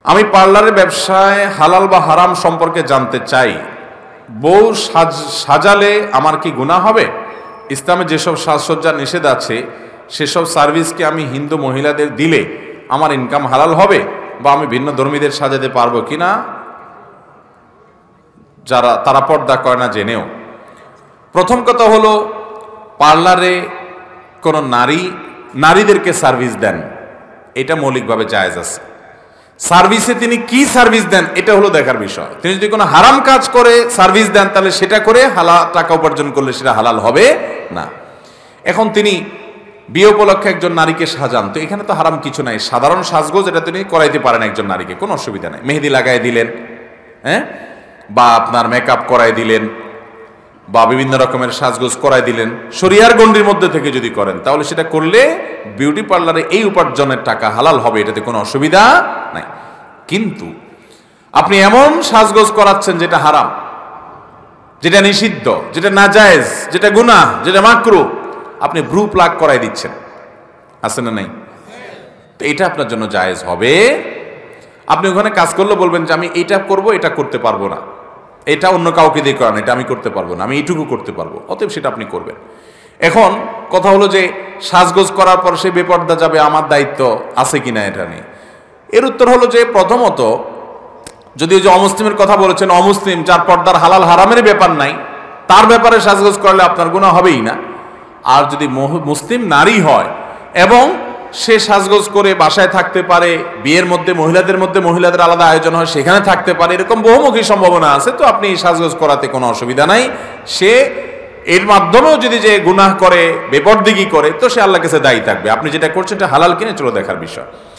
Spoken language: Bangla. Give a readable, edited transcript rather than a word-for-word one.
আমি পার্লারের ব্যবসায় হালাল বা হারাম সম্পর্কে জানতে চাই। বউ সাজালে আমার কি গুনাহ হবে? ইসলামে যেসব সাজসজ্জার নিষেধ আছে সেসব সার্ভিসকে আমি হিন্দু মহিলাদের দিলে আমার ইনকাম হালাল হবে, বা আমি ভিন্ন ধর্মীদের সাজাতে পারবো কিনা তারা পর্দা করে না জেনেও। প্রথম কথা হলো, পার্লারে কোনো নারীদেরকে সার্ভিস দেন, এটা মৌলিকভাবে জায়েজ আছে। সার্ভিসে তিনি কি সার্ভিস দেন এটা হলো দেখার বিষয়। তিনি যদি কোনো হারাম কাজ করে সার্ভিস দেন তাহলে সেটা করে হালাল টাকা উপার্জন করলে সেটা হালাল হবে না। এখন তিনি বিয়ে উপলক্ষে একজন নারীকে সাজান, তো এখানে তো হারাম কিছু নাই, সাধারণ সাজগোজ এটা তিনি করাইতে পারেন একজন নারীকে, কোনো অসুবিধা নাই। মেহেদি লাগাই দিলেন, বা আপনার মেকআপ করাই দিলেন, বা বিভিন্ন রকমের সাজগোজ করাই দিলেন, শরিয়ার গণ্ডির মধ্যে থেকে যদি করেন তাহলে সেটা করলে বিউটি পার্লারে এই উপার্জনের টাকা হালাল হবে, এটাতে কোনো অসুবিধা নাই। কিন্তু আপনি এমন সাজগোজ করাচ্ছেন যেটা হারাম, যেটা নিষিদ্ধ, যেটা নাজায়েজ, যেটা গুনাহ, যেটা মাকরুহ, আপনি ব্রু প্লাগ করাই দিচ্ছেন, আছে না নাই? তো এটা আপনার জন্য জায়েজ হবে। আপনি ওখানে কাজ করলে বলবেন যে আমি এটা করব, এটা করতে পারবো না, এটা অন্য কাউকে দিয়ে করান, এটা আমি করতে পারবো না, আমি এইটুকু করতে পারবো, অতএব সেটা আপনি করবেন। এখন কথা হলো যে সাজগোজ করার পর সে বেপর্দা যাবে, আমার দায়িত্ব আছে কিনা এটা নেই। এর উত্তর হলো যে প্রথমত, যদি ওই যে অমুসলিমের কথা বলেছেন, অমুসলিম যার পর্দার হালাল হারামের ব্যাপার নাই, তার ব্যাপারে সাজগোজ করলে আপনার গুনাহ হবেই না। আর যদি মুসলিম নারী হয় এবং সে সাজগোজ করে বাসায় থাকতে পারে, বিয়ের মধ্যে মহিলাদের আলাদা আয়োজন হয় সেখানে থাকতে পারে, এরকম বহুমুখী সম্ভাবনা আছে, তো আপনি সাজগোজ করাতে কোনো অসুবিধা নাই। সে এর মাধ্যমেও যদি যে গুনাহ করে, বেপরদিগি করে, তো সে আল্লাহর কাছে দায়ী থাকবে। আপনি যেটা করছেন এটা হালাল কিনা চলো দেখার বিষয়।